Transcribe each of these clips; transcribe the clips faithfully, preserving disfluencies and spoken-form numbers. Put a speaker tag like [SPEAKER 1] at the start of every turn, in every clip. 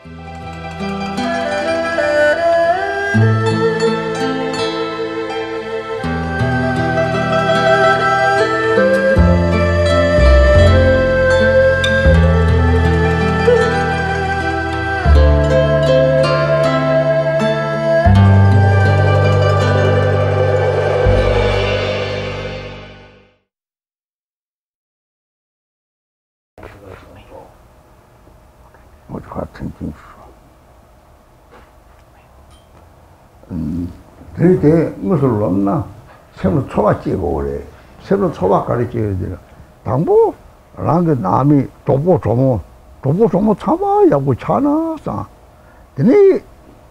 [SPEAKER 1] 我这话听清楚。음, 그럴 때 무슨 없나? 새로 초밥 찍고 그래. 새로 초밥 가르쳐야 돼. 당부 라게 남이 도보 조모 도보 조모 참아 야고 차나 사. 근데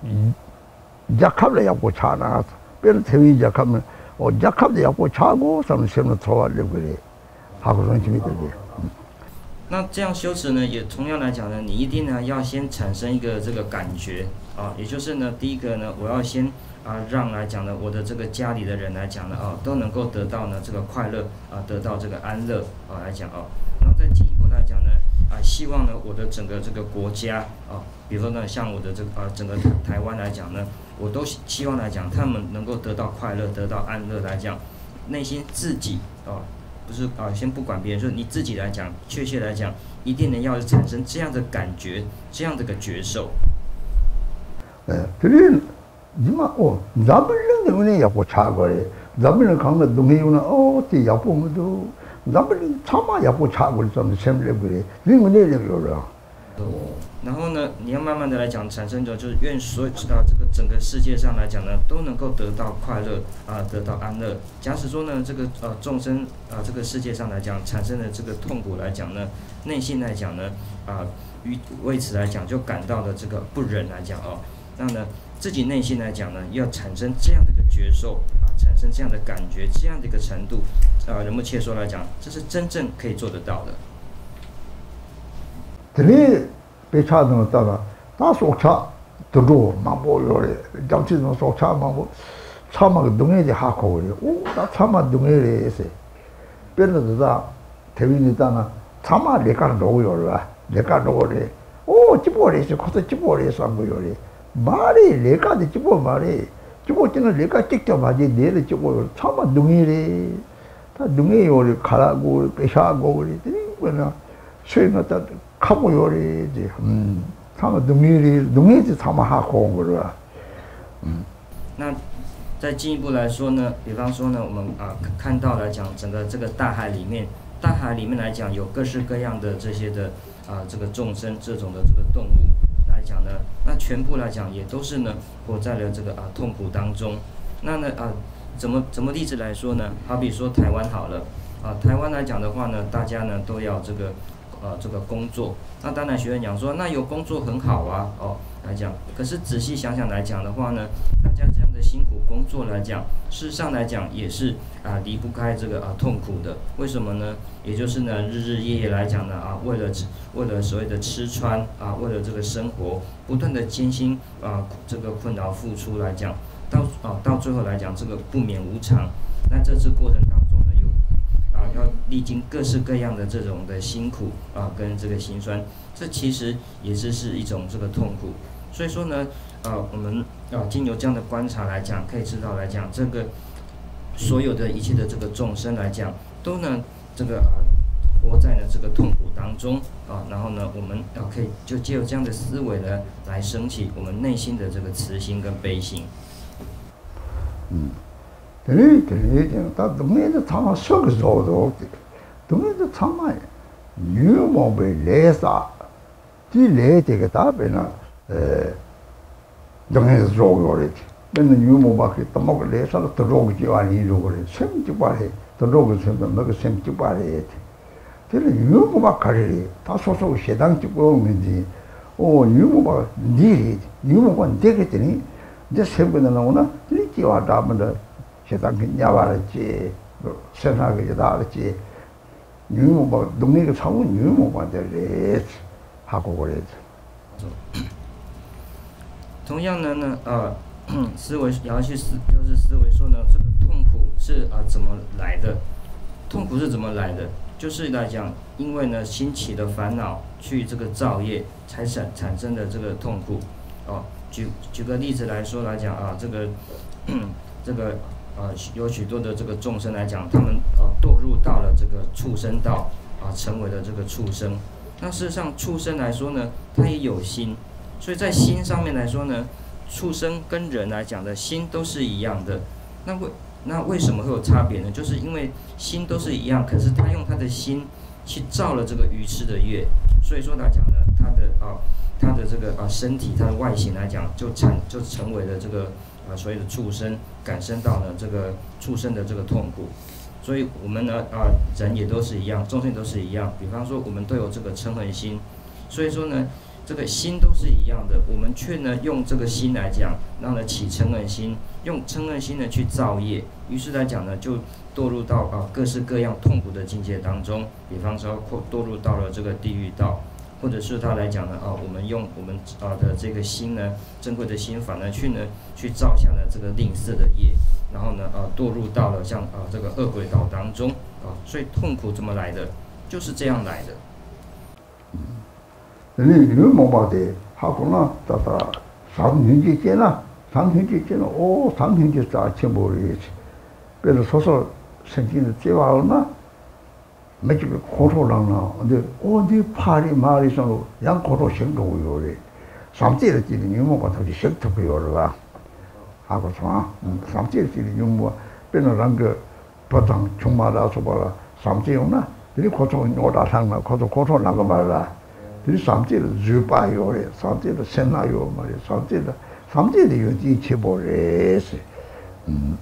[SPEAKER 1] 약합래 야고 차나. 별 대위 약하면 어 약합래 야고 차고 좀 새로 초밥을 그래. 하고선 재미 들게.
[SPEAKER 2] 那这样修持呢，也同样来讲呢，你一定呢要先产生一个这个感觉啊，也就是呢，第一个呢，我要先啊让来讲呢，我的这个家里的人来讲呢啊，都能够得到呢这个快乐啊，得到这个安乐啊来讲啊，然后再进一步来讲呢啊，希望呢我的整个这个国家啊，比如说呢像我的这个啊整个台台湾来讲呢，我都希望来讲他们能够得到快乐，得到安乐来讲，内心自己啊。 不是啊，先不管别人，就是你自己来讲，确切来讲，一定能要产生这样的感觉，这样的个觉受。
[SPEAKER 1] 哎，这里你嘛哦，咱们人的问题也不差过嘞，咱们人看个东西有呢，哦，这也不么都，咱们人他妈也不差过嘞，咱们sem来过嘞，另外那里有了。
[SPEAKER 2] 哦，然后呢，你要慢慢的来讲，产生着就是愿所有知道这个整个世界上来讲呢，都能够得到快乐啊、呃，得到安乐。假使说呢，这个呃众生啊、呃，这个世界上来讲产生的这个痛苦来讲呢，内心来讲呢啊，于、呃、为此来讲就感到了这个不忍来讲哦，那呢自己内心来讲呢，要产生这样的一个觉受啊，产生这样的感觉，这样的一个程度啊，人们切说来讲，这是真正可以做得到的。
[SPEAKER 1] 들이 배차는 따라 다 속차 들어 막뭐 요래 잠시는 속차 막뭐 차막 동해지 하고 그래 오나 차마 동해에 해서 변도다 대민이다나 차마 내가 놓고요라 내가 놓고래 오 집어래서 커서 집어래서 한 거요래 말이 내가 집어 말이 집어지는 내가 직접 맞이 내를 집어 차마 동해래 다 동해 요래 가라고 배샤고 그랬더니 뭐나 수행했다 카고 요리지, 음, 참아 능일이 능일이 참아 하고 온 거라.
[SPEAKER 2] 嗯，那再进一步来说呢，比方说呢，我们啊看到来讲，整个这个大海里面，大海里面来讲有各式各样的这些的啊这个众生这种的这个动物来讲呢，那全部来讲也都是呢活在了这个啊痛苦当中。那呢啊怎么怎么例子来说呢？好比说台湾好了，啊台湾来讲的话呢，大家呢都要这个。 呃，这个工作，那当然学员讲说，那有工作很好啊，哦，来讲，可是仔细想想来讲的话呢，大家这样的辛苦工作来讲，事实上来讲也是啊、呃、离不开这个啊、呃、痛苦的。为什么呢？也就是呢日日夜夜来讲呢啊，为了为了所谓的吃穿啊，为了这个生活，不断的艰辛啊这个困扰付出来讲，到啊到最后来讲这个不免无常。那这次过程当中呢有。 啊，要历经各式各样的这种的辛苦啊，跟这个辛酸，这其实也是是一种这个痛苦。所以说呢，呃，我们啊，经由这样的观察来讲，可以知道来讲，这个所有的一切的这个众生来讲，都呢这个啊活在呢这个痛苦当中啊，然后呢，我们啊可以就借由这样的思维呢，来升起我们内心的这个慈心跟悲心。
[SPEAKER 1] 嗯。 들이 들이 다 동네도 참아 속에서도 동네도 참아 유모베 레사 디 레데가 답에나 에 동네에서 조고래 맨날 유모바게 또먹 레사로 들어오지 아니 조고래 샘지 바래 들어오고 샘도 먹을 샘지 바래 들이 유모바 가리 다 소소 세당 찍고 오는지 어 유모바 니 유모바 되겠더니 이제 샘거나 나오나 들이 왔다 하면 세상 그냥 말했지, 세상에 나왔지. 유모가 동네에 사고 유모가들 하고 그랬지.
[SPEAKER 2] 同样的呢，呃，思维也要去思，就是思维说呢，这个痛苦是啊、呃、怎么来的？痛苦是怎么来的？就是来讲， 因为呢兴起的烦恼去这个造业，才产产生的这个痛苦。哦，举举个例子来说来讲啊，这个这个呃有许多的这个众生来讲，他们呃堕入到了这个畜生道啊，成为了这个畜生。那事实上畜生来说呢，它也有心，所以在心上面来说呢，畜生跟人来讲的心都是一样的。那为那为什么会有差别呢？就是因为心都是一样，可是他用他的心去造了这个愚痴的业，所以说来讲呢，他的啊他的这个啊身体，他的外形来讲，就产就成为了这个啊所谓的畜生，感生到了这个畜生的这个痛苦。所以我们呢啊人也都是一样，众生都是一样。比方说我们都有这个嗔恨心，所以说呢这个心都是一样的，我们却呢用这个心来讲，让呢起嗔恨心，用嗔恨心呢去造业，于是来讲呢就堕入到啊各式各样痛苦的境界当中。比方说堕入到了这个地狱道，或者是他来讲呢啊我们用我们啊的这个心呢珍贵的心法呢去呢去造下了这个吝啬的业，然后呢啊堕入到了像啊这个恶鬼道当中啊，所以痛苦怎么来的？就是这样来的。
[SPEAKER 1] 你你冇把的，好可能到到上天之间啦，上天之间了，哦，上天就咋全部的，别的说说圣经的这话呢，没这个口头上了，근데哦，你怕的马里上路，让口头行动有的，上帝的这里你冇把他的行动有了吧？好个什么？嗯，上帝的这里你冇，别那两个不当穷马拉说罢了，上帝用呢，你口头我打上了，口头口头那个嘛啦。이 삼재를 주바요래 삼재를 생나요 말이야 삼재를 삼재를 요지 쳐보래서 음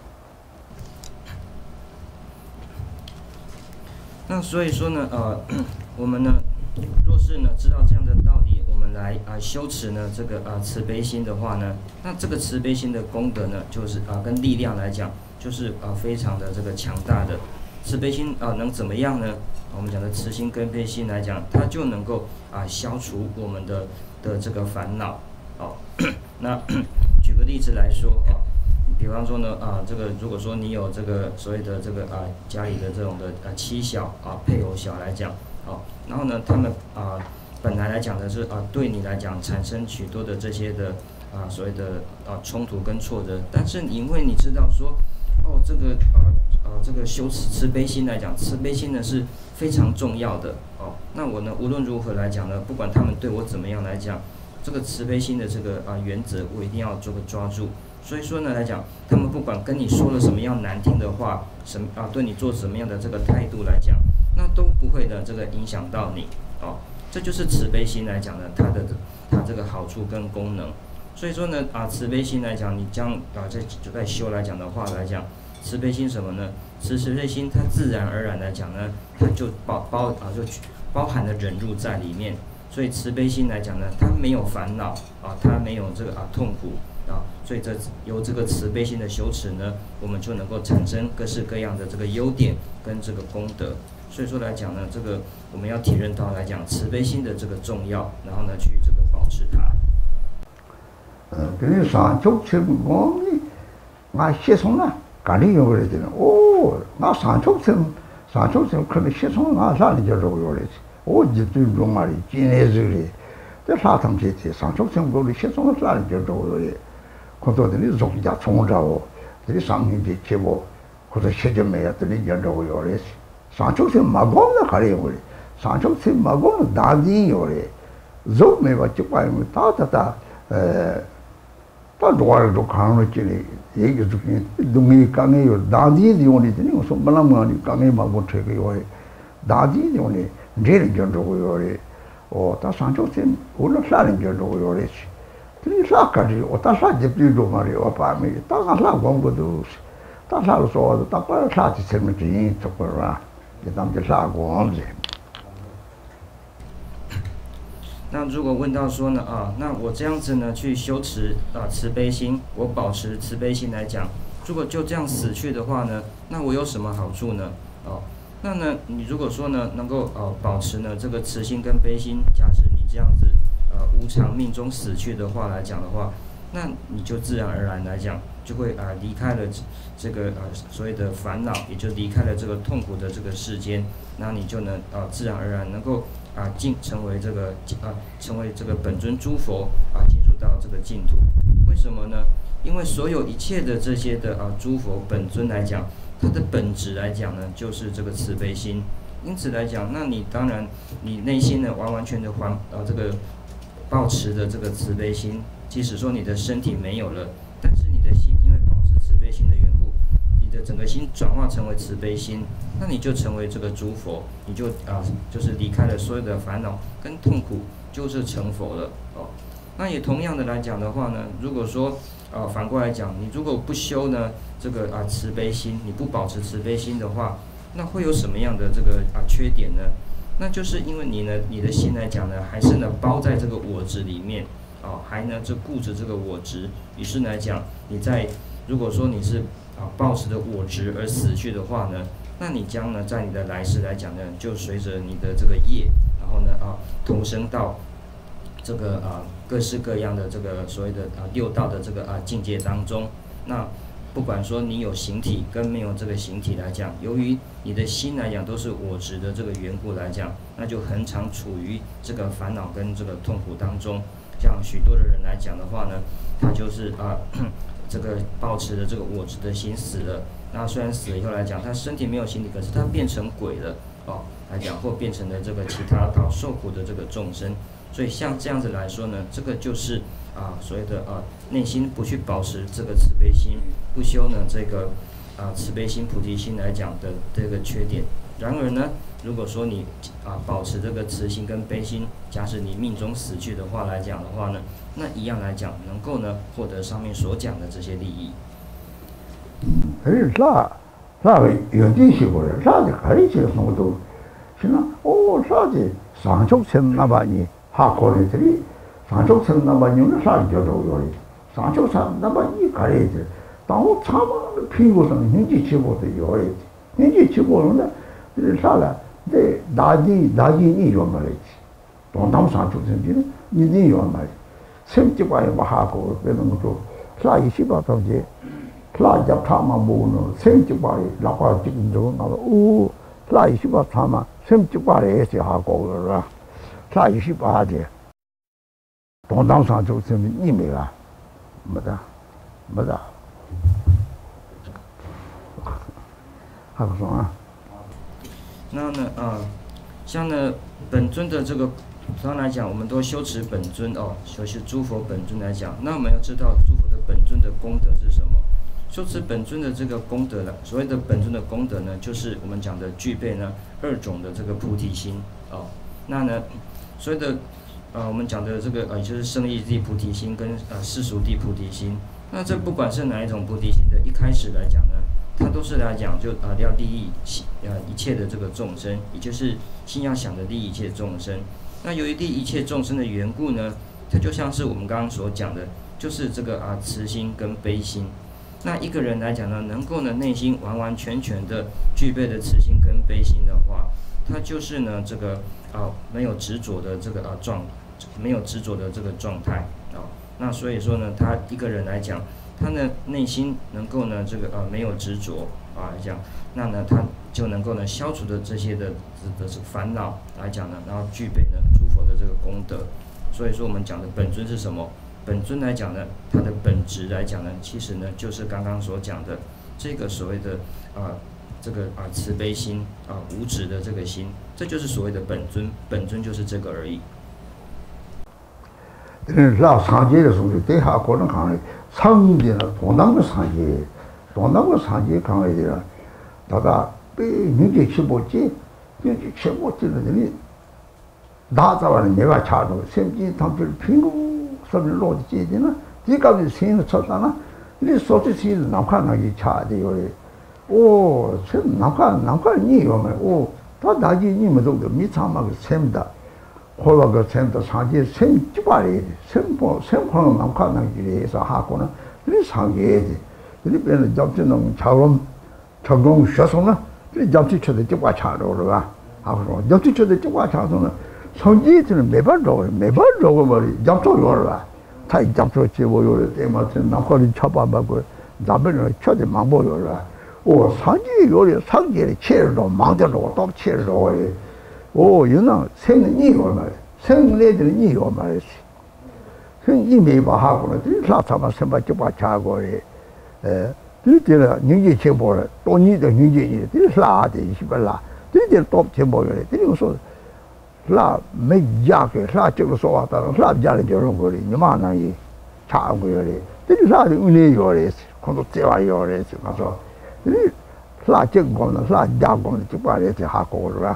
[SPEAKER 2] 那所以说呢呃我们呢若是呢知道这样的道理，我们来啊、呃、修持呢这个啊、呃、慈悲心的话呢，那这个慈悲心的功德呢就是啊、呃、跟力量来讲就是啊、呃、非常的这个强大的。慈悲心啊、呃、能怎么样呢？我们讲的慈心跟悲心来讲，它就能够啊、呃、消除我们的的这个烦恼。哦，那举个例子来说啊、哦，比方说呢啊、呃、这个如果说你有这个所谓的这个啊、呃、家里的这种的呃妻小啊、呃、配偶小来讲，哦，然后呢他们啊、呃、本来来讲的是啊、呃、对你来讲产生许多的这些的啊、呃、所谓的啊冲突跟挫折，但是因为你知道说哦这个啊。呃呃，这个修持慈悲心来讲，慈悲心呢是非常重要的哦。那我呢，无论如何来讲呢，不管他们对我怎么样来讲，这个慈悲心的这个啊、呃、原则，我一定要做个抓住。所以说呢来讲，他们不管跟你说了什么样难听的话，什么啊对你做什么样的这个态度来讲，那都不会的这个影响到你哦。这就是慈悲心来讲呢，它的它这个好处跟功能。所以说呢啊，慈悲心来讲，你将啊在在修来讲的话来讲。慈悲心什么呢？慈慈悲心，它自然而然来讲呢，它就包包啊，就包含了忍辱在里面。所以慈悲心来讲呢，它没有烦恼啊，它没有这个啊痛苦啊，所以这由这个慈悲心的修持呢，我们就能够产生各式各样的这个优点跟这个功德。所以说来讲呢，这个我们要体认到来讲慈悲心的这个重要，然后呢去这个保持它。
[SPEAKER 1] 嗯，跟你上周去我们俺写送了。간이 요래되는 오, 나 산초점 산초점 그런 시선 나 살이 저러고 요래지. 오, 이제 좀 말이 진해지리. 저 사탕 제티 산초점 거기 시선 살이 저러고 요래. 그것들이 속이자 총자고. 들이 상인지 제보. 그래서 시점에 들이 저러고 요래지. 산초점 마고나 가려 요래. 산초점 마고나 다디 요래. 좀에 맞지 봐요. 다다다 에 다 도와도 가는 길이 얘기 중에 동이 강에요 다디 디오니 되니 무슨 말하면 강에 막 못해게 요래 다디 디오니 제일 견도고 요래 어다 산초선 올라가는 견도고 요래 그리 사까지 어다 사집도 말이요 밤에 다 가서 공부도 다 살아서 다 빨리 사지 세면지 저거라 이 남자 사고 언제
[SPEAKER 2] 那如果问到说呢啊，那我这样子呢去修持啊慈悲心，我保持慈悲心来讲，如果就这样死去的话呢，那我有什么好处呢？哦，那呢你如果说呢能够呃保持呢这个慈心跟悲心，假使你这样子呃无常命中死去的话来讲的话， 那你就自然而然来讲，就会啊离开了这个啊所谓的烦恼，也就离开了这个痛苦的这个世间，那你就能啊自然而然能够啊进成为这个啊成为这个本尊诸佛啊进入到这个净土。为什么呢？因为所有一切的这些的啊诸佛本尊来讲，它的本质来讲呢，就是这个慈悲心。因此来讲，那你当然你内心呢完完全的还啊这个抱持的这个慈悲心，即使说你的身体没有了，但是你的心因为保持慈悲心的缘故，你的整个心转化成为慈悲心，那你就成为这个诸佛，你就啊就是离开了所有的烦恼跟痛苦，就是成佛了哦。那也同样的来讲的话呢，如果说啊反过来讲，你如果不修呢这个啊慈悲心，你不保持慈悲心的话，那会有什么样的这个啊缺点呢？那就是因为你呢，你的心来讲呢，还是呢包在这个我执里面，哦，还呢就固执这个我执。于是来讲，你在如果说你是啊抱持的我执而死去的话呢，那你将呢在你的来世来讲呢，就随着你的这个业，然后呢啊投生到这个啊各式各样的这个所谓的啊六道的这个啊境界当中。那不管说你有形体跟没有这个形体来讲，由于你的心来讲都是我执的这个缘故来讲，那就很常处于这个烦恼跟这个痛苦当中。像许多的人来讲的话呢，他就是啊这个抱持的这个我执的心死了。那虽然死了以后来讲，他身体没有形体，可是他变成鬼了哦，来讲或变成了这个其他道受苦的这个众生。所以像这样子来说呢，这个就是啊所谓的啊内心不去保持这个慈悲心，不修呢这个啊慈悲心菩提心来讲的这个缺点。然而呢，如果说你啊保持这个慈心跟悲心，假使你命中死去的话来讲的话呢，那一样来讲能够呢获得上面所讲的这些利益。
[SPEAKER 1] 그래서 사, 사가 연진식으로 사지 가르치는 것도 지나 오 사지 상속천 나바니 하고래들이 상속천 나바니는 사지도 요리 상속천 나바니 가르치 또 참아 피고서는 현지 치고도 요리 현지 치고는 사라 내 나지 나지니 요 말이지 동남 상속천지는 니니 요 말이 샘집과에 하고 그러는 것도 사이 시바던지 lại chấp tham mà bù nó xem chụp bài là qua chụp rồi nó u lại chụp bài tham mà xem chụp bài thì họ có rồi lại chụp bài thì đồng đẳng sang chụp xem như vậy là mất à mất à还不说啊？
[SPEAKER 2] 那呢啊，像呢本尊的这个，当然来讲，我们都修持本尊哦，修持诸佛本尊来讲，那我们要知道诸佛的本尊的功德是什么？修持本尊的这个功德呢，所谓的本尊的功德呢，就是我们讲的具备呢二种的这个菩提心哦。那呢，所谓的呃我们讲的这个呃就是圣义地菩提心跟呃世俗地菩提心。那这不管是哪一种菩提心的，一开始来讲呢，它都是来讲就呃要利益呃一切的这个众生，也就是心要想的利益一切众生。那由于利益一切众生的缘故呢，它就像是我们刚刚所讲的，就是这个啊慈心跟悲心。那一个人来讲呢，能够呢内心完完全全的具备的慈心跟悲心的话，他就是呢这个啊没有执着的这个啊状，没有执着的这个状态啊。那所以说呢，他一个人来讲，他呢内心能够呢这个呃没有执着啊来讲，那呢他就能够呢消除的这些的的烦恼来讲呢，然后具备呢诸佛的这个功德。所以说我们讲的本尊是什么？本尊来讲呢，它的本质来讲呢，其实呢就是刚刚所讲的这个所谓的啊、呃、这个啊、呃、慈悲心啊、呃、无执的这个心，这就是所谓的本尊，本尊就是这个而已。
[SPEAKER 1] 那上界的时候，对下可能看的上界呢，同样的上界，同样的上界看的了，大家被人家去不接，人家去不接的人，哪早晚你个查到，甚至他们评估。说明落的节点呢，这个是新的出单呢，你说这些难看那一查的哟嘞，哦，这难看难看你有没？哦，他大家你们都都没参嘛个参的，后来个参的上节参几把来的，参不参可能难看那一类是哈个呢，你上节的，这里边的叫这种潮龙潮龙学生呢，这叫这出的几把查着了吧？哈个说，要这出的几把查着呢。上节就是没办法，没办法个嘛，要做药了， 他一讲出节目有了，对嘛？这那可能吃饭嘛个，咱们人吃的蛮不有了。哦，三节有了，三节的切肉忙得着，到切肉的。哦，有那生你个嘛，生来的你个嘛，生一没把哈过了，这啥他妈什么就把吃过的，呃，这这了，人家吃饱了，到你的人家你，这是啥的，是不啦？这点到吃饱了，这个说。là mấy gia cái là chưa có số ta là gia đình cho nó rồi nhưng mà này chả có rồi thế thì là những người rồi còn có chơi ai rồi thì mà sao thế là chưa có là là gia có thì chúng ta thì hạ có rồi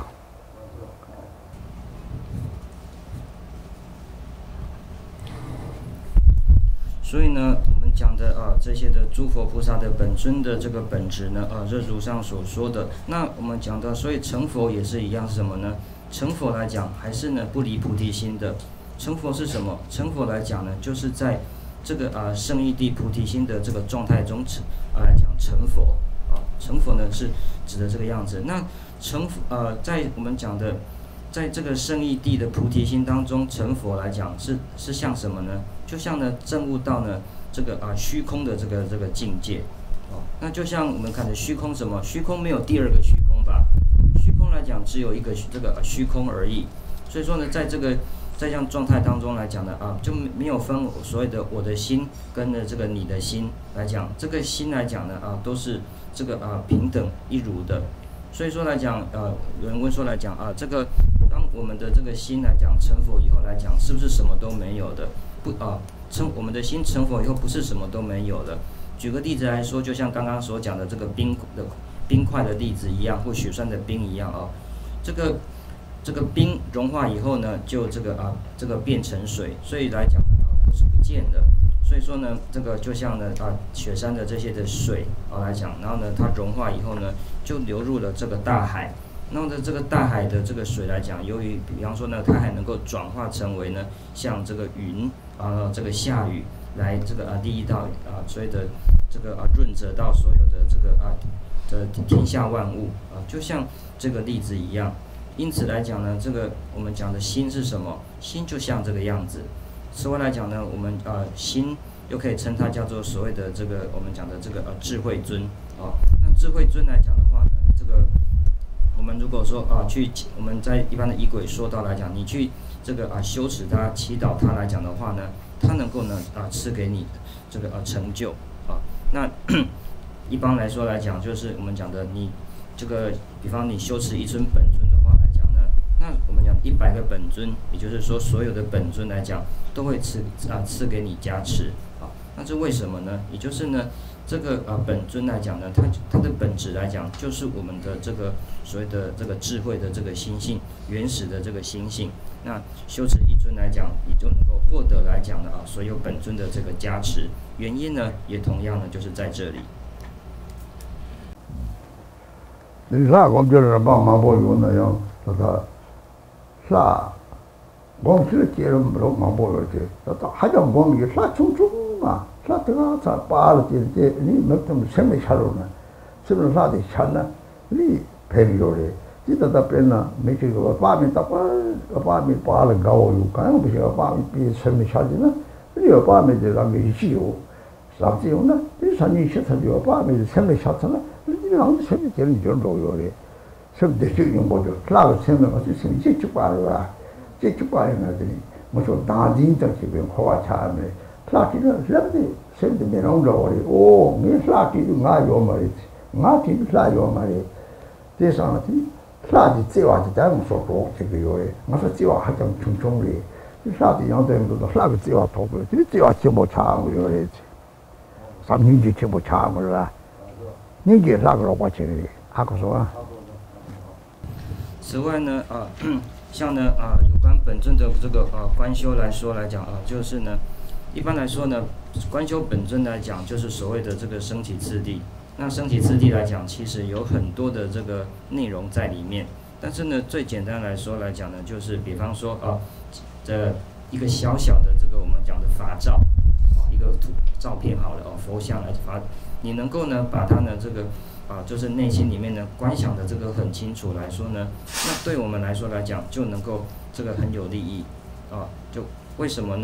[SPEAKER 2] 所以呢，我们讲的啊，这些的诸佛菩萨的本尊的这个本质呢，啊，这如上所说的。那我们讲到，所以成佛也是一样，是什么呢？成佛来讲，还是呢不离菩提心的。成佛是什么？成佛来讲呢，就是在这个啊圣义地菩提心的这个状态中成啊来讲成佛啊。成佛呢是指的这个样子。那成佛呃，在我们讲的，在这个圣义地的菩提心当中成佛来讲，是是像什么呢？就像呢证悟到呢这个啊虚空的这个这个境界。哦，那就像我们看的虚空什么？虚空没有第二个虚空吧？虚空来讲，只有一个这个虚空而已。所以说呢，在这个在这样状态当中来讲呢，啊，就没有分所谓的我的心跟呢这个你的心来讲，这个心来讲呢，啊，都是这个啊平等一如的。所以说来讲，呃，有人问说来讲啊，这个当我们的这个心来讲成佛以后来讲，是不是什么都没有的？不啊，成我们的心成佛以后不是什么都没有的。举个例子来说，就像刚刚所讲的这个冰的。冰块的例子一样，或雪山的冰一样啊，这个这个冰融化以后呢，就这个啊这个变成水，所以来讲呢啊不是不见的。所以说呢，这个就像呢啊雪山的这些的水啊来讲，然后呢它融化以后呢，就流入了这个大海。那么呢这个大海的这个水来讲，由于比方说呢，它还能够转化成为呢像这个云啊这个下雨来这个啊利益到啊所谓的这个啊润泽到所有的这个啊。的天下万物啊，就像这个例子一样。因此来讲呢，这个我们讲的心是什么？心就像这个样子。此外来讲呢，我们呃心又可以称它叫做所谓的这个我们讲的这个呃智慧尊啊。那智慧尊来讲的话呢，这个我们如果说啊去我们在一般的仪轨说到来讲，你去这个啊修持它、祈祷它来讲的话呢，它能够呢啊赐给你这个呃成就啊。那一般来说来讲，就是我们讲的你这个，比方你修持一尊本尊的话来讲呢，那我们讲一百个本尊，也就是说所有的本尊来讲，都会赐啊赐给你加持啊。那这为什么呢？也就是呢，这个啊本尊来讲呢，它它的本质来讲，就是我们的这个所谓的这个智慧的这个心性，原始的这个心性。那修持一尊来讲，你就能够获得来讲的啊所有本尊的这个加持。原因呢，也同样呢，就是在这里。
[SPEAKER 1] 你啥光就是帮忙不用那样，那个啥，光是接着不着忙不用去，那他还叫光你啥冲冲嘛，啥这个啥扒了这这，你没怎么什么下路呢？什么啥的钱呢？你赔不着的，记得他边呢，没这个把面打把把面扒了高有，刚不行把面比什么下的呢？你要把面的那个稀有，啥子用呢？你说你现在就要把面的什么下子呢？你让什么叫你就老有的，什么的就用不着，那个什么我就是这就罢了吧，这就罢了那的，我说大人在这边花钱的，那这个什么的什么的没弄着的，哦，没那这就俺要嘛的，俺这就那要嘛的，这上的，那的这话就咱们说说这个有的，我说这话还讲冲冲的，这啥的样子都那个这话讨不，这这话全部差我有的，三年就全部差我是吧？你给那个老百姓的，还可说啊。
[SPEAKER 2] 此外呢，啊，像呢啊，有关本尊的这个啊观修来说来讲啊，就是呢，一般来说呢，观修本尊来讲，就是所谓的这个升起次第。那升起次第来讲，其实有很多的这个内容在里面。但是呢，最简单来说来讲呢，就是比方说啊，这一个小小的这个我们讲的法照，一个图照片好了哦，佛像来法。你能够呢把它呢这个啊就是内心里面呢观想的这个很清楚来说呢，那对我们来说来讲就能够这个很有利益啊。就为什么呢？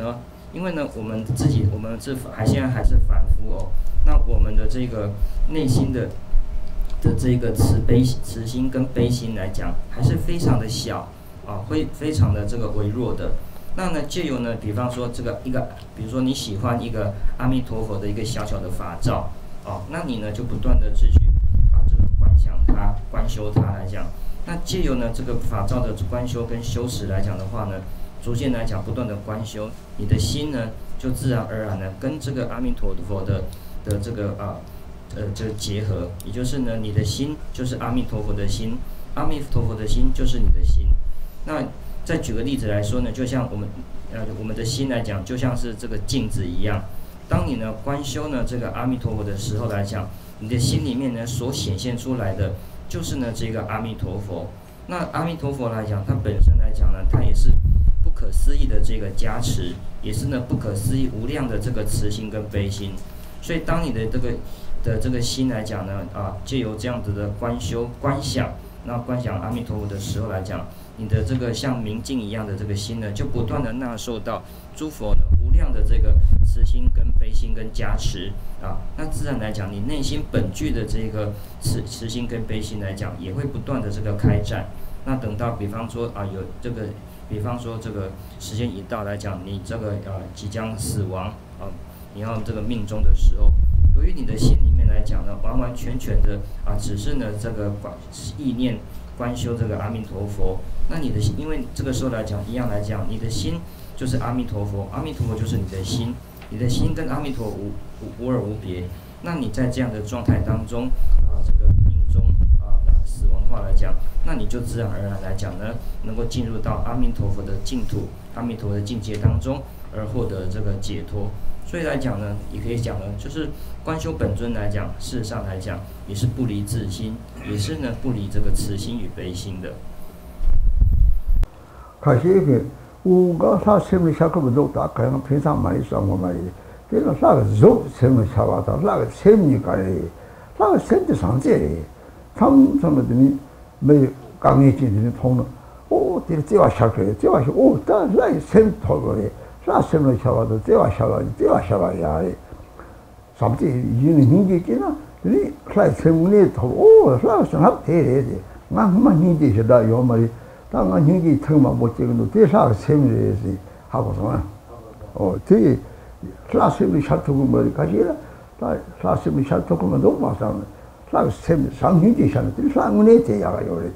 [SPEAKER 2] 因为呢，我们自己我们这还现在还是凡夫哦，那我们的这个内心的的这个慈悲慈心跟悲心来讲，还是非常的小啊，会非常的这个微弱的。那呢，借由呢，比方说这个一个，比如说你喜欢一个阿弥陀佛的一个小小的法照哦，那你呢就不断的去啊这个观想它、观修它来讲。那借由呢这个法照的观修跟修持来讲的话呢，逐渐来讲不断的观修，你的心呢就自然而然的跟这个阿弥陀佛的的这个啊呃这个结合，也就是呢你的心就是阿弥陀佛的心，阿弥陀佛的心就是你的心。那再举个例子来说呢，就像我们呃我们的心来讲，就像是这个镜子一样。当你呢观修呢这个阿弥陀佛的时候来讲，你的心里面呢所显现出来的就是呢这个阿弥陀佛。那阿弥陀佛来讲，它本身来讲呢，它也是不可思议的这个加持，也是呢不可思议无量的这个慈心跟悲心。所以当你的这个的这个心来讲呢，啊，借由这样子的观修观想，那观想阿弥陀佛的时候来讲，你的这个像明镜一样的这个心呢，就不断的纳受到诸佛的无量的这个慈心跟悲心跟加持啊，那自然来讲，你内心本具的这个慈慈心跟悲心来讲，也会不断的这个开展。那等到比方说啊，有这个，比方说这个时间一到来讲，你这个呃即将死亡啊，你要这个命中的时候，由于你的心里面来讲呢，完完全全的啊，只是呢这个意念观修这个阿弥陀佛。那你的因为这个时候来讲，一样来讲，你的心就是阿弥陀佛，阿弥陀佛就是你的心，你的心跟阿弥陀无无无二无别。那你在这样的状态当中啊，这个命中啊死亡的话来讲，那你就自然而然来讲呢，能够进入到阿弥陀佛的净土、阿弥陀佛的境界当中，而获得这个解脱。所以来讲呢，也可以讲呢，就是观修本尊来讲，事实上来讲，也是不离自心，也是呢不离这个慈心与悲心的。
[SPEAKER 1] 가시게 우가 사심을 시작하면 또 그냥 평상 많이 싸고 말이 그래서 나가 좀 sem을 샤와다 나가 sem니까 나가 sem도 상제 삼삼들이 매 강해지는 통로 오 뒤에 뛰어 샤크에 뛰어 오다 나이 셈 토거래 나 sem을 샤와도 뛰어 샤와 뛰어 샤와야 삼지 이는 힘기기나 이 클라이 sem문에 토오 나가 상합 대래 나만 힘기시다 요 말이 당한 형기 턱만 못 찍어도 대사가 세미를 해서 하고서만 어 되게 클라스를 샤트고 머리까지라 클라스를 샤트고만 너무 많잖아 클라스 세미 상형기 샤트 상문에 대야가 요랬지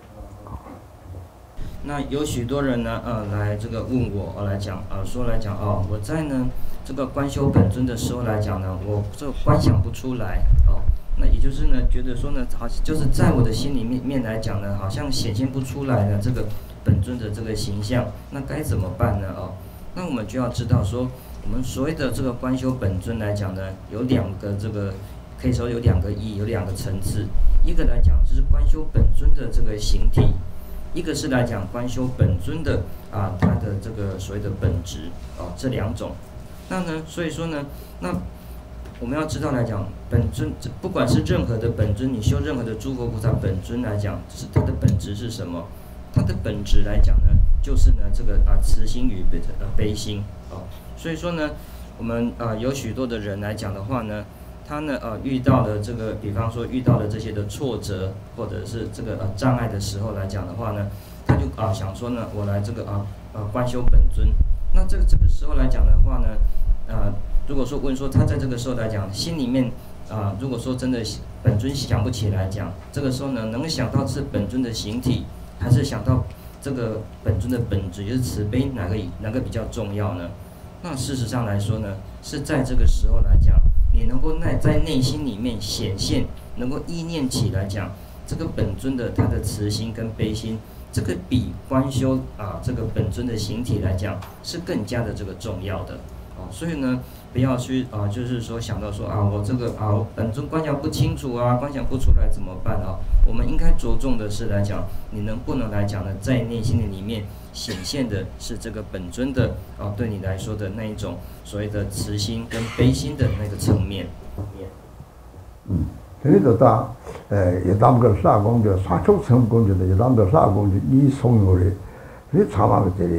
[SPEAKER 2] 那有许多人呢，呃，来这个问我，呃，来讲，呃，说来讲，哦，我在呢这个观修本尊的时候来讲呢，我这个观想不出来，哦。那也就是呢，觉得说呢，好，就是在我的心里面面来讲呢，好像显现不出来呢这个本尊的这个形象，那该怎么办呢？哦，那我们就要知道说，我们所谓的这个观修本尊来讲呢，有两个这个可以说有两个意，有两个层次。一个来讲就是观修本尊的这个形体，一个是来讲观修本尊的啊它的这个所谓的本质哦，这两种。那呢，所以说呢，那我们要知道来讲，本尊不管是任何的本尊，你修任何的诸佛菩萨本尊来讲，是它的本质是什么？它的本质来讲呢，就是呢这个啊慈心与悲呃悲心哦。所以说呢，我们啊有许多的人来讲的话呢，他呢呃遇到了这个，比方说遇到了这些的挫折或者是这个呃障碍的时候来讲的话呢，他就啊想说呢，我来这个啊呃观修本尊。那这个这个时候来讲的话呢，呃。如果说问说他在这个时候来讲，心里面啊、呃，如果说真的本尊想不起来讲，这个时候呢，能想到是本尊的形体，还是想到这个本尊的本质，就是慈悲，哪个哪个比较重要呢？那事实上来说呢，是在这个时候来讲，你能够在在内心里面显现，能够意念起来讲，这个本尊的他的慈心跟悲心，这个比观修啊这个本尊的形体来讲，是更加的这个重要的。哦，所以呢，不要去啊、呃，就是说想到说啊，我这个啊，我本尊观想不清楚啊，观想不出来怎么办啊？我们应该着重的是来讲，你能不能来讲呢，在内心的里面显现的是这个本尊的啊，对你来说的那一种所谓的慈心跟悲心的那个层面。
[SPEAKER 1] 嗯，这个da，呃，一当个啥工作，啥出成工作的，一当个啥工作，你送我的，你参加个这里。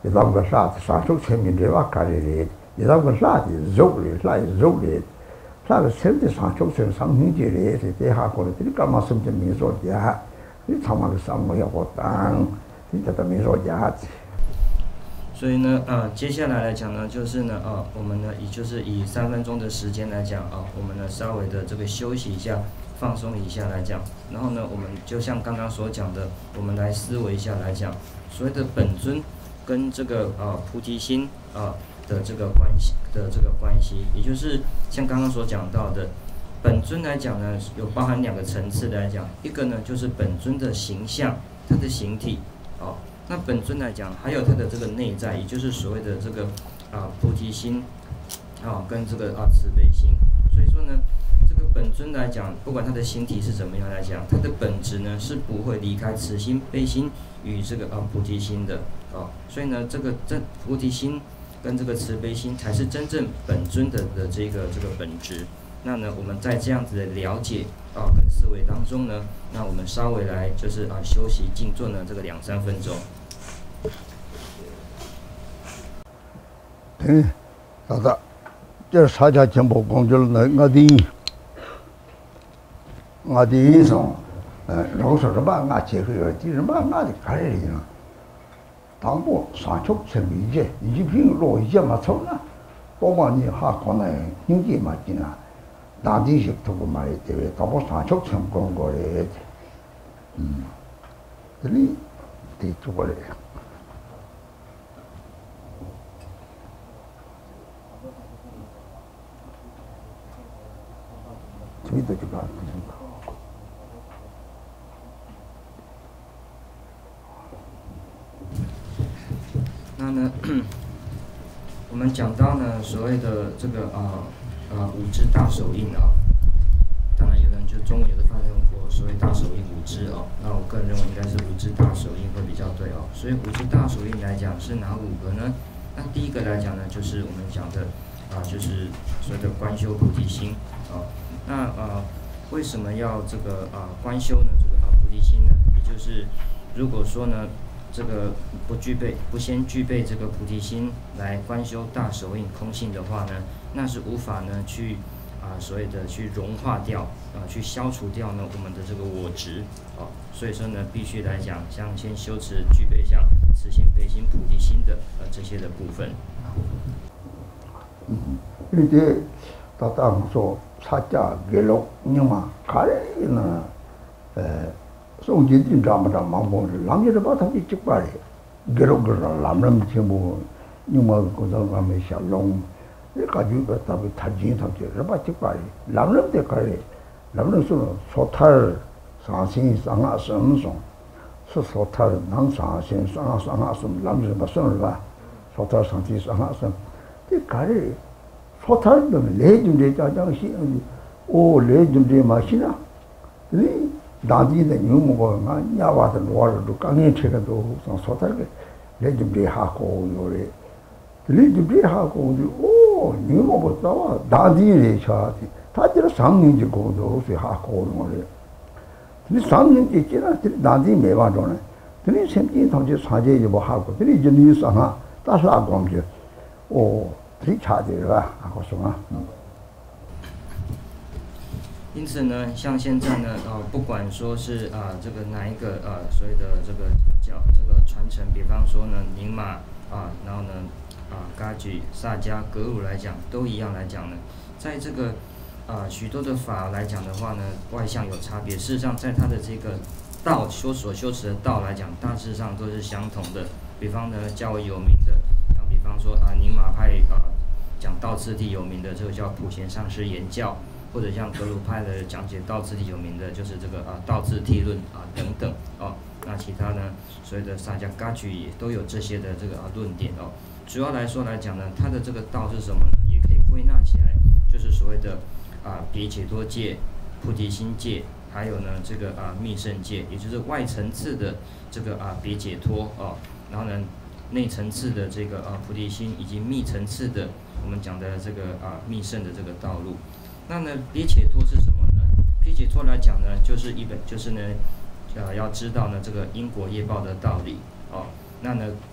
[SPEAKER 1] 一到个啥子上手前面的话干的嘞，一到个啥的肉嘞，啥肉嘞，啥个前的上手前上星期嘞，这这下过来，这干嘛什么叫民俗家？你他妈的什么要活当？你这个民俗家子。
[SPEAKER 2] 所以呢，呃，接下来来讲呢，就是呢，呃，我们呢，也就是以三分钟的时间来讲啊、呃，我们呢稍微的这个休息一下，放松一下来讲，然后呢，我们就像刚刚所讲的，我们来思维一下来讲，所谓的本尊跟这个呃菩提心啊、呃、的这个关系的这个关系，也就是像刚刚所讲到的，本尊来讲呢，有包含两个层次来讲，一个呢就是本尊的形象，它的形体，哦。那本尊来讲，还有它的这个内在，也就是所谓的这个啊菩提心，啊跟这个啊慈悲心。所以说呢，这个本尊来讲，不管它的形体是怎么样来讲，它的本质呢是不会离开慈心、悲心与这个啊菩提心的啊。所以呢，这个这菩提心跟这个慈悲心才是真正本尊的的这个这个本质。那呢，我们在这样子的了解啊跟思维当中呢，那我们稍微来就是啊休息静坐呢这个两三分钟。
[SPEAKER 1] 嗯，好的，这大家全部讲咗啦，我哋我哋上，呃，老说什么我结合了，啲什么我哋开嚟啦，当我上出成理解，已经落一些嘛错啦，多半你下可能经济嘛进啦。当地是ทุกมาเตตบสานชกเชิงกงก็เลยอืมทีนี้ติดตัวเลยช่วยตัวจุกา
[SPEAKER 2] 那呢，我们讲到呢所谓的这个啊。呃，五只大手印啊，当然有人就中文有的发现我所谓大手印五只哦，那我个人认为应该是五只大手印会比较对哦。所以五只大手印来讲是哪五个呢？那第一个来讲呢，就是我们讲的啊、呃，就是所谓的观修菩提心啊。那呃，为什么要这个啊、呃、观修呢？这个啊菩提心呢，也就是如果说呢。这个不具备，不先具备这个菩提心来观修大手印空性的话呢，那是无法呢去啊、呃、所谓的去融化掉啊、呃、去消除掉呢我们的这个我执哦，所以说呢必须来讲，像先修持具备像慈心、悲心、菩提心的呃这些的部分。
[SPEAKER 1] 嗯，你这他当说参加给了你嘛，看来呢，呃。送进进咱们这忙活的，咱们这把他给接过来，给了给了，咱们全部，你们觉得俺们小龙，你感觉个他们他进他去，这把接过来，咱们得过来，咱们说说他上线上啊什么什么，是说他能上线上啊上啊什么，咱们是不算是吧？说他上线上啊什么，这过来，说他那么来就这家讲些，哦来就这嘛些啊，你。当地的牛毛啊，伢娃子老了都刚年吃个都上说他个，来就这下高有嘞，来就这下高就哦，牛毛不知道啊，当地人吃的，他这个上年就高都是下高了嘞，你上年就这了，这当地没办法呢，这里前几趟就上街就不下高，这里就你上啊，大是阿光就，哦，这里差的是吧？阿哥说啊，嗯。
[SPEAKER 2] 因此呢，像现在呢，呃，不管说是啊、呃、这个哪一个呃所谓的这个叫这个传承，比方说呢宁玛啊，然后呢啊噶举、萨迦、格鲁来讲，都一样来讲呢，在这个啊、呃、许多的法来讲的话呢，外相有差别。事实上，在它的这个道修所修持的道来讲，大致上都是相同的。比方呢较为有名的，像比方说啊宁玛派啊讲道次第有名的这个叫普贤上师言教。或者像格鲁派的讲解道次第有名的，就是这个啊道次第论啊等等哦。那其他呢，所谓的萨迦噶举也都有这些的这个啊论点哦。主要来说来讲呢，它的这个道是什么呢？也可以归纳起来，就是所谓的啊别解脱戒、菩提心戒，还有呢这个啊密圣戒，也就是外层次的这个啊别解脱哦，然后呢内层次的这个啊菩提心，以及密层次的我们讲的这个啊密圣的这个道路。那呢，别解脱是什么呢？别解脱来讲呢，就是一本就是呢，呃，要知道呢这个因果业报的道理哦。那呢，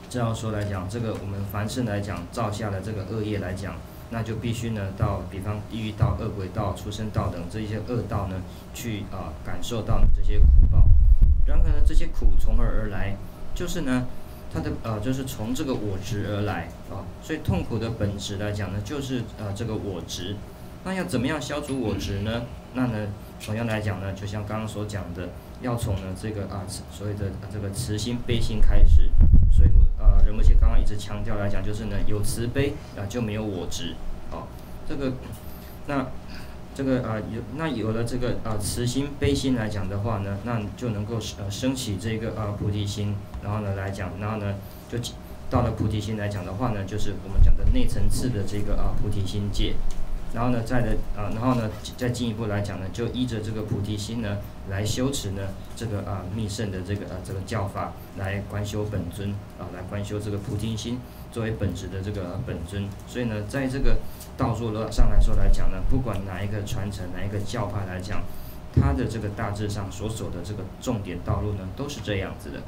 [SPEAKER 2] 这样说来讲，这个我们凡是来讲造下的这个恶业来讲，那就必须呢到比方地狱道、恶鬼道、畜生道等这些恶道呢去啊、呃、感受到这些苦报。然而呢，这些苦从何而来？就是呢，它的呃就是从这个我执而来啊、哦。所以痛苦的本质来讲呢，就是呃这个我执。那要怎么样消除我执呢？那呢，同样来讲呢，就像刚刚所讲的，要从呢这个啊所谓的、啊、这个慈心悲心开始。所以我呃仁波切刚刚一直强调来讲，就是呢有慈悲啊就没有我执。哦，这个那这个啊、呃、有那有了这个啊、呃、慈心悲心来讲的话呢，那就能够呃升起这个啊、呃、菩提心，然后呢来讲，然后呢就到了菩提心来讲的话呢，就是我们讲的内层次的这个啊、呃、菩提心界。然后呢，再的啊、呃，然后呢，再进一步来讲呢，就依着这个菩提心呢，来修持呢这个啊、呃、密圣的这个啊、呃、这个教法，来观修本尊啊、呃，来观修这个菩提心作为本质的这个、呃、本尊。所以呢，在这个道术上来说来讲呢，不管哪一个传承，哪一个教派来讲，它的这个大致上所走的这个重点道路呢，都是这样子的。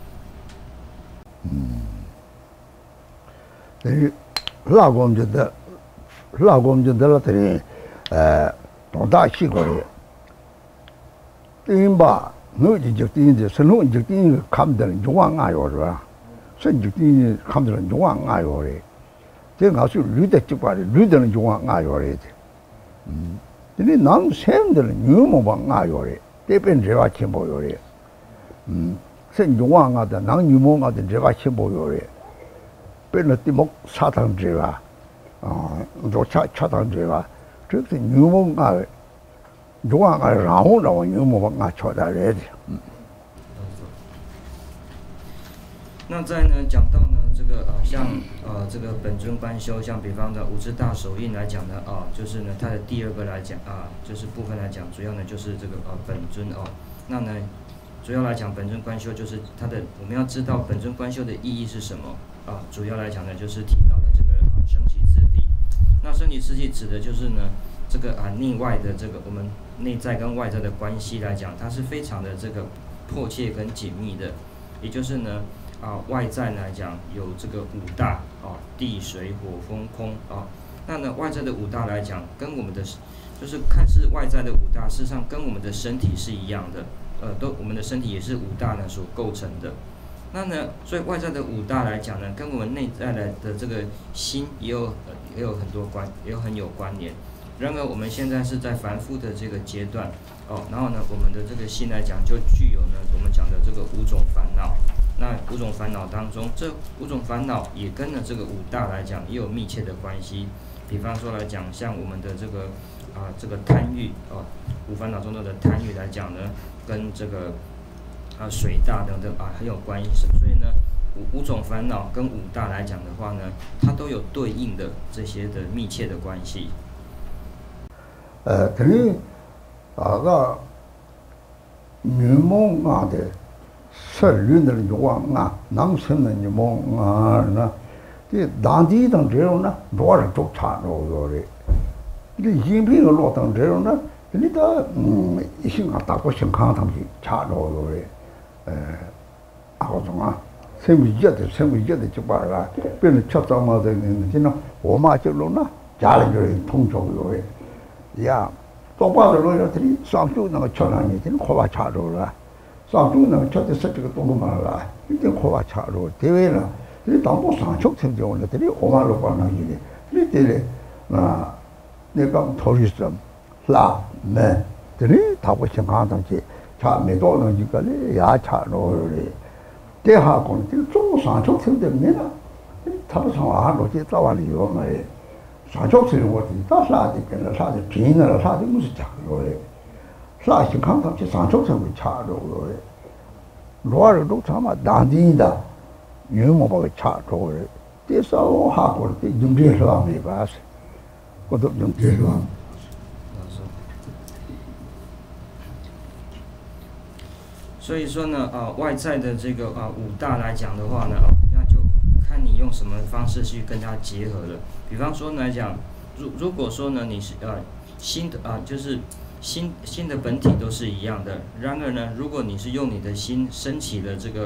[SPEAKER 1] 嗯，等于那我们觉得。那我们就得了的，呃，东大西过的，等吧，我就就等的，是侬就等看不到人就往外摇是吧？所以就等看不到人就往外摇的，这我说绿的就把的绿的人就往外摇的，嗯，这里南山的人牛么往外摇的，这边这把钱不摇的，嗯，所以就往外的，南牛么外的这把钱不摇的，别那地方沙滩这吧。啊，都恰恰当这个，这是牛毛啊，如果啊然后让我牛毛啊敲在这里，嗯。
[SPEAKER 2] 那再呢讲到呢这个呃像呃这个本尊观修，像比方的五支大手印来讲呢啊、呃，就是呢它的第二个来讲啊、呃，就是部分来讲，主要呢就是这个呃本尊哦。那呢主要来讲本尊观修就是它的，我们要知道本尊观修的意义是什么啊、呃？主要来讲呢就是提到了这个啊升起次第。那升起次第指的就是呢，这个啊内外的这个我们内在跟外在的关系来讲，它是非常的这个迫切跟紧密的。也就是呢啊外在来讲有这个五大啊地水火风空啊，那呢外在的五大来讲，跟我们的就是看似外在的五大，事实上跟我们的身体是一样的，呃都我们的身体也是五大呢所构成的。那呢，所以外在的五大来讲呢，跟我们内在的的这个心也有、呃、也有很多关，也有很有关联。然而我们现在是在凡夫的这个阶段，哦，然后呢，我们的这个心来讲就具有呢我们讲的这个五种烦恼。那五种烦恼当中，这五种烦恼也跟呢这个五大来讲也有密切的关系。比方说来讲，像我们的这个啊、呃、这个贪欲哦，五烦恼中的贪欲来讲呢，跟这个啊，水大等等啊很有关系，所以呢，五五种烦恼跟五大来讲的话呢，它都有对应的这些的密切的关系。
[SPEAKER 1] 呃，等于那个女梦啊的，十六的欲望啊，男生的欲望啊，那这当地等这种呢，多是做差多多的，这新品的落等这种呢，你的嗯，一心啊，大国健康他们是差多多的。呃，好种啊，生为热的，生为热的就把啦，别人吃早嘛的，真的，我妈就弄啦，家里就通常有的，呀，早把的弄要这里上周那个吃那你真可怕差着了，上周那个吃的是这个东西嘛啦，一定可怕差着，对不对了？这里当不上秋成就了，这里我妈老把那里的，这里这里啊，那个头里是辣门，这里他不健康东西。差没多能一个嘞，也差多嘞。这下讲这个中上秋成的没了，他不从啊，罗些早晚里有嘛嘞。上秋成我的，到啥的跟了啥的便宜了，啥的我是讲究嘞。啥健康上去上秋成会差多嘞。罗二都他妈当地的，原么把它差多嘞。这时候哈过的用这是吧没办法，我都用这是吧。
[SPEAKER 2] 所以说呢，啊、呃，外在的这个啊、呃、五大来讲的话呢，啊、呃，那就看你用什么方式去跟它结合了。比方说来讲，如如果说呢，你是呃心的啊、呃，就是心心的本体都是一样的。然而呢，如果你是用你的心升起了这个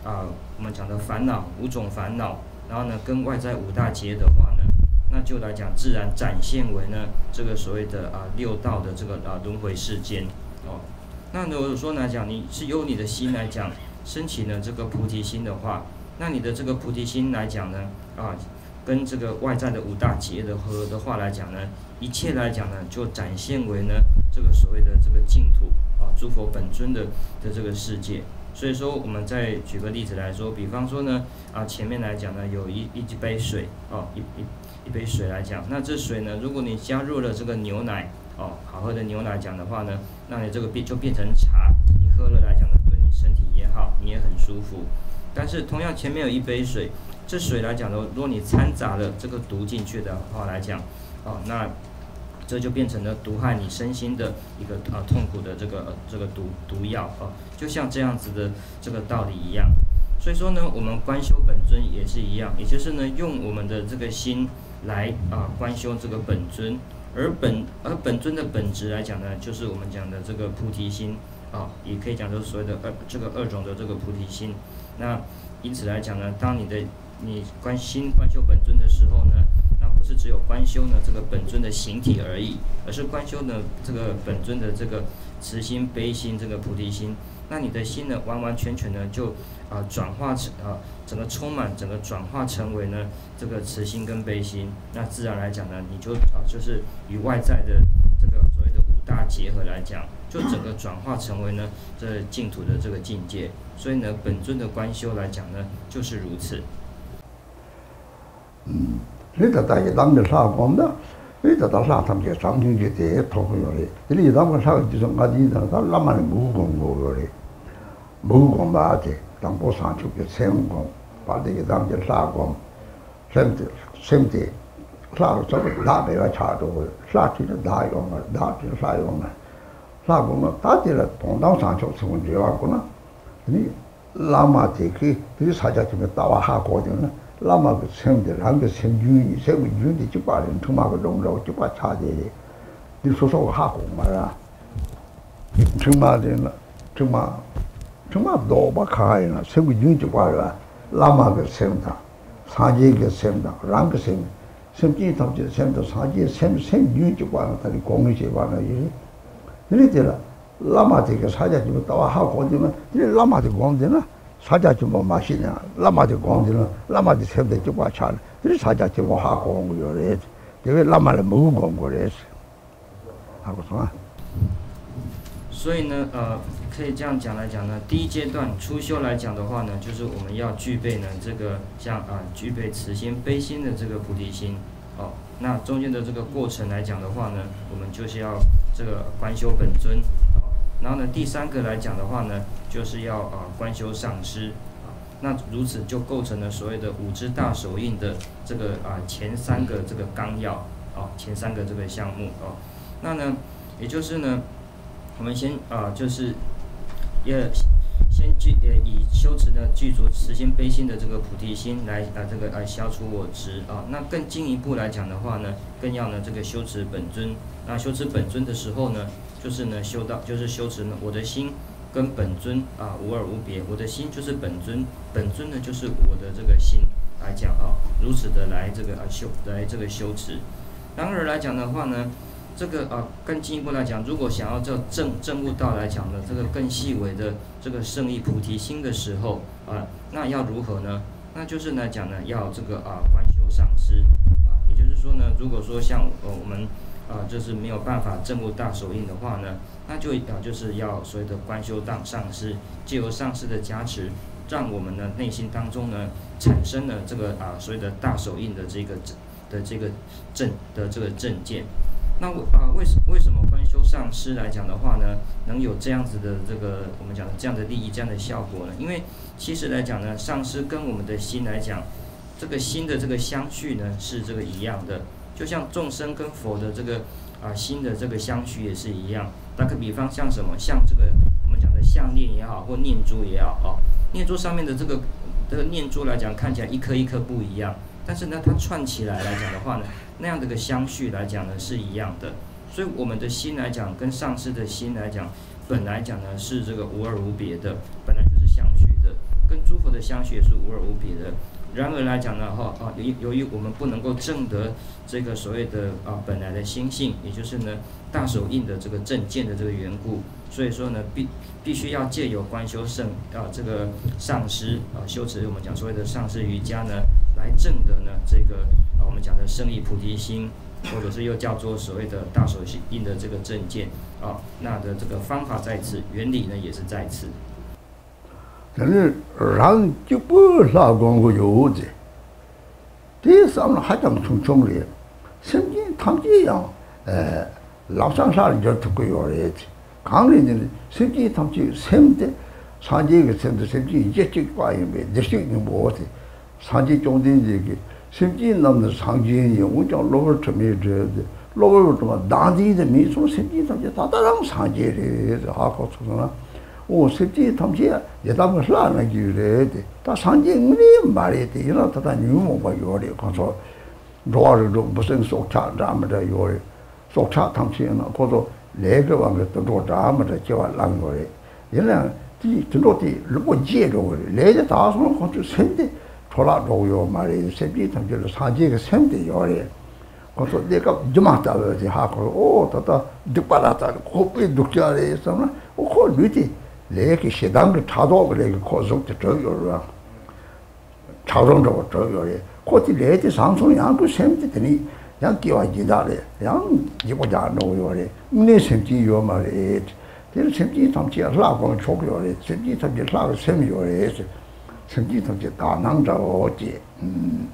[SPEAKER 2] 啊、我们讲的烦恼五种烦恼，然后呢跟外在五大劫的话呢，那就来讲自然展现为呢这个所谓的啊、六道的这个啊轮回世间哦。那如果说来讲你是由你的心来讲升起呢这个菩提心的话，那你的这个菩提心来讲呢啊，跟这个外在的五大劫的合的话来讲呢，一切来讲呢就展现为呢这个所谓的这个净土啊，诸佛本尊的的这个世界。所以说我们再举个例子来说，比方说呢啊前面来讲呢有一一杯水哦，一一一杯水来讲，那这水呢如果你加入了这个牛奶哦，好喝的牛奶讲的话呢，那你这个变就变成茶，你喝了来讲呢对你身体也好，你也很舒服。但是同样前面有一杯水，这水来讲呢，如果你掺杂了这个毒进去的话来讲，哦，那这就变成了毒害你身心的一个啊痛苦的这个、呃、这个毒毒药啊，就像这样子的这个道理一样。所以说呢，我们观修本尊也是一样，也就是呢用我们的这个心来啊观修这个本尊，而本而本尊的本质来讲呢，就是我们讲的这个菩提心啊，也可以讲就是所谓的二这个二种的这个菩提心。那因此来讲呢，当你的你观心观修本尊的时候呢，那不是只有观修呢这个本尊的形体而已，而是观修呢这个本尊的这个慈心、悲心、这个菩提心。那你的心呢，完完全全呢就啊、呃、转化成啊、呃、整个充满，整个转化成为呢这个慈心跟悲心。那自然来讲呢，你就啊、呃、就是与外在的这个所谓的五大结合来讲，就整个转化成为呢这净土的这个境界。所以呢，本尊的观修来讲呢，就是如此。
[SPEAKER 1] 嗯，你这大家当的啥光的？你这到啥他们就上去就这头回来，这里他们啥就是我的那他那么的木工过来，木工吧的，当不上去就成功，把这个当就啥光，甚至甚至啥什么哪边来查到的，啥去的哪用啊，哪去啥用啊，啥光啊，大家了东当上去成功就完过了，你那么这个这个啥叫什么大瓦哈过的呢？那么个成的，那个成军，成个军的就把人他妈个弄了，就把差的，你说说我哈红嘛啦，成嘛的了，成嘛，成嘛多把开了，成个军就把了，那么个成的，三节个成的，两个成，成几套就成的三节成成军就把了，他的工业就把了也，你对了，那么这个啥叫就到哈过的嘛，你那么的光的呢？사자 좀 마시냐 라마도 공들은 라마도 세대 좀 와차 이 사자 좀 하고 그래 되게 라마를 먹고 그래 하고 서
[SPEAKER 2] 所以呢，呃，可以这样讲来讲呢，第一阶段初修来讲的话呢，就是我们要具备呢这个像啊、呃、具备慈心、悲心的这个菩提心哦。那中间的这个过程来讲的话呢，我们就是要这个观修本尊哦。然后呢，第三个来讲的话呢，就是要啊、呃、观修上师啊。那如此就构成了所谓的五支大手印的这个啊、呃、前三个这个纲要哦，前三个这个项目哦。那呢，也就是呢。我们先啊、呃，就是也先具呃以修持呢具足慈心悲心的这个菩提心来啊、呃、这个来消除我执啊。那更进一步来讲的话呢，更要呢这个修持本尊。那修持本尊的时候呢，就是呢修到就是修持呢我的心跟本尊啊无二无别，我的心就是本尊，本尊呢就是我的这个心来讲啊，如此的来这个啊修来这个修持。然而来讲的话呢。这个啊，更进一步来讲，如果想要这证证悟道来讲的这个更细微的这个圣意菩提心的时候啊，那要如何呢？那就是来讲呢，要这个啊观修上师啊，也就是说呢，如果说像呃我们啊就是没有办法证悟大手印的话呢，那就啊就是要所谓的观修当上师，借由上师的加持，让我们的内心当中呢产生了这个啊所谓的大手印的这个的这个正的这个正见。那啊，为什为什么观修上师来讲的话呢，能有这样子的这个我们讲的这样的利益、这样的效果呢？因为其实来讲呢，上师跟我们的心来讲，这个心的这个相续呢是这个一样的，就像众生跟佛的这个啊心的这个相续也是一样。打个比方，像什么，像这个我们讲的项链也好，或念珠也好哦，念珠上面的这个这个念珠来讲，看起来一颗一颗不一样。但是呢，它串起来来讲的话呢，那样的个相续来讲呢是一样的。所以我们的心来讲，跟上师的心来讲，本来讲呢是这个无二无别的，本来就是相续的。 跟诸佛的相续也是无二无别的。然而来讲呢，哈啊，由于由于我们不能够证得这个所谓的啊本来的心性，也就是呢大手印的这个正见的这个缘故，所以说呢必必须要借由观修圣啊这个上师啊修持我们讲所谓的上师瑜伽呢，来证得呢这个啊我们讲的胜利菩提心，或者是又叫做所谓的大手印的这个正见啊，那的这个方法在此，原理呢也是在此。
[SPEAKER 1] 저는 랑 집을 공부 요지. 대상은 하장 충청리. 심지 탐지야. 에 라상사를 저 듣고 요래지. 강리는 심지 탐지 샘대 산지가 샘대 심지 이제 찍과이면 대식이 뭐지. 산지 정도인지 심지 남는 상지인이 우정 로벌 처미를 로벌 좀 단지의 미소 심지 탐지 다다랑 산지를 하고 저는 오 습지 탐지야 예담을 하는 길에 다 산지인이 말이지 이런 다다 뉴모가 요리 가서 로아르도 무슨 속차 담을 요리 속차 탐지는 고도 레그 왕의 또 담을 제와랑 거래 얘는 이 들어디 루고 제로 레제 다선 건주 샘데 돌아도요 말이 습지 탐지를 산지가 샘데 요리 그래서 내가 좀 하다가 하고 오 다다 득발하다 고삐 득자래 있으면 오 콜리티 레기 시당도 타도 그래 고속도 저기로 차정도 저기로 코티 레디 상승 양도 샘지더니 양 끼와지다래 양 이보자 놓요래 내 샘지 요 말에 그 샘지 탐지야 라고 초교래 샘지 탐지 라고 샘요래 샘지 탐지 다낭자오지 음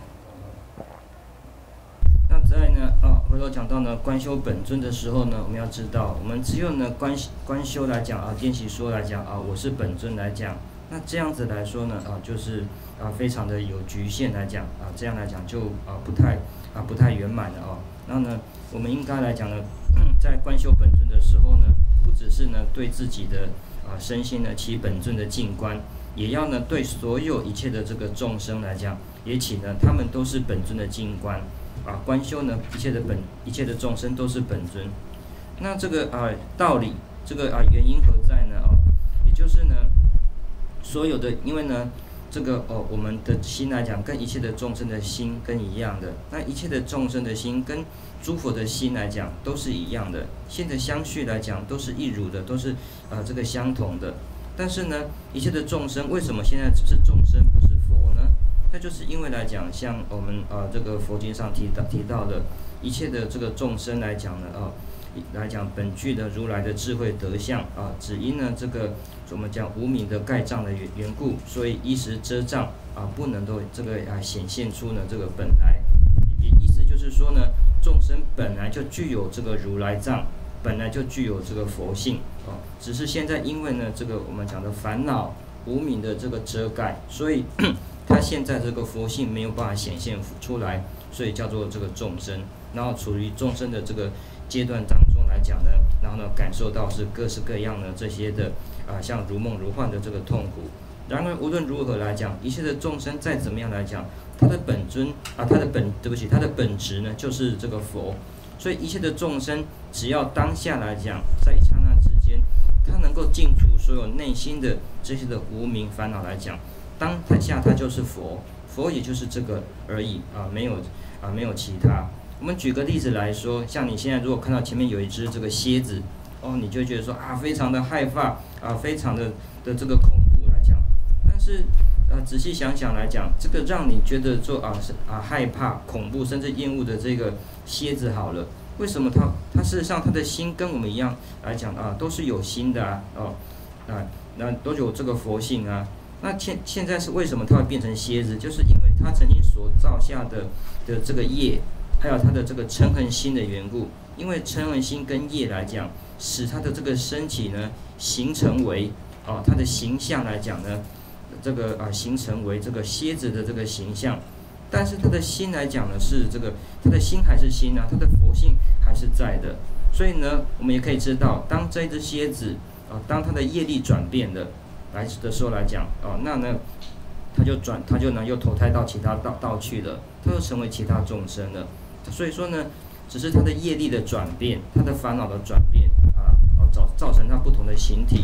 [SPEAKER 2] 在呢啊，回头讲到呢观修本尊的时候呢，我们要知道，我们只有呢观观修来讲啊，练习说来讲啊，我是本尊来讲，那这样子来说呢啊，就是啊非常的有局限来讲啊，这样来讲就啊不太啊不太圆满的哦。那呢，我们应该来讲呢，在观修本尊的时候呢，不只是呢对自己的啊身心呢起本尊的静观，也要呢对所有一切的这个众生来讲，也起呢他们都是本尊的静观。啊，观修呢，一切的本，一切的众生都是本尊。那这个啊道理，这个啊原因何在呢？哦，也就是呢，所有的，因为呢，这个哦，我们的心来讲，跟一切的众生的心跟一样的。那一切的众生的心跟诸佛的心来讲都是一样的，心的相续来讲都是一如的，都是啊这个相同的。但是呢，一切的众生为什么现在只是众生，不是佛呢？那就是因为来讲，像我们啊、呃、这个佛经上提到提到的一切的这个众生来讲呢，啊、呃、来讲本具的如来的智慧德相啊，只因呢这个我们讲无明的盖障的缘缘故，所以一时遮障啊，不能够这个啊显现出呢这个本来。也意思就是说呢，众生本来就具有这个如来藏，本来就具有这个佛性啊，只是现在因为呢这个我们讲的烦恼无明的这个遮盖，所以他现在这个佛性没有办法显现出来，所以叫做这个众生。然后处于众生的这个阶段当中来讲呢，然后呢感受到是各式各样的这些的啊、呃，像如梦如幻的这个痛苦。然而无论如何来讲，一切的众生再怎么样来讲，他的本尊啊，他的本对不起，他的本质呢就是这个佛。所以一切的众生，只要当下来讲，在一刹那之间，他能够净除所有内心的这些的无明烦恼来讲。当下他就是佛，佛也就是这个而已啊，没有啊，没有其他。我们举个例子来说，像你现在如果看到前面有一只这个蝎子，哦，你就觉得说啊，非常的害怕啊，非常的的这个恐怖来讲。但是呃，仔细想想来讲，这个让你觉得说啊是啊害怕、恐怖甚至厌恶的这个蝎子好了，为什么它它事实上它的心跟我们一样来讲啊，都是有心的啊，哦啊，那都有这个佛性啊。那现现在是为什么它会变成蝎子？就是因为它曾经所造下的的这个业，还有它的这个嗔恨心的缘故。因为嗔恨心跟业来讲，使它的这个身体呢形成为啊，它的形象来讲呢，这个啊形成为这个蝎子的这个形象。但是它的心来讲呢，是这个它的心还是心啊，它的佛性还是在的。所以呢，我们也可以知道，当这只蝎子啊，当它的业力转变了。来的时候来讲，哦，那呢，他就转，他就呢又投胎到其他道道去了，他又成为其他众生了。所以说呢，只是他的业力的转变，他的烦恼的转变啊，哦造造成他不同的形体，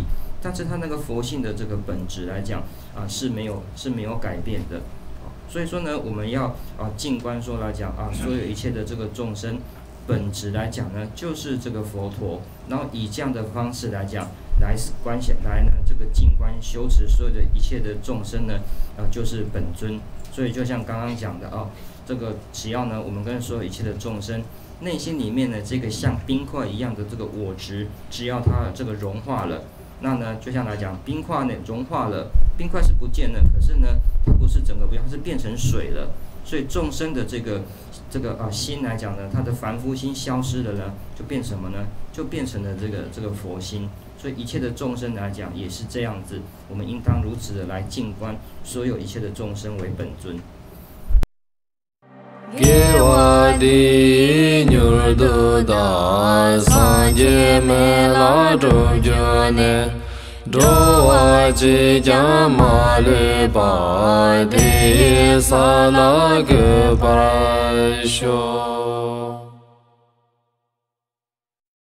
[SPEAKER 2] 但是它那个佛性的这个本质来讲啊是没有是没有改变的。所以说呢，我们要啊静观说来讲啊，所有一切的这个众生本质来讲呢，就是这个佛陀。然后以这样的方式来讲，来观想来呢这个静观修持所有的一切的众生呢，啊就是本尊。所以就像刚刚讲的啊，这个只要呢我们跟所有一切的众生内心里面呢这个像冰块一样的这个我执，只要它这个融化了。那呢，就像来讲，冰块呢融化了，冰块是不见了，可是呢，它不是整个不见，它是变成水了。所以众生的这个这个啊心来讲呢，它的凡夫心消失了呢，就变什么呢？就变成了这个这个佛心。所以一切的众生来讲也是这样子，我们应当如此的来静观所有一切的众生为本尊。
[SPEAKER 3] 给我的女儿都大，三姐妹拉住脚呢，着我即将马里巴的萨拉个巴修。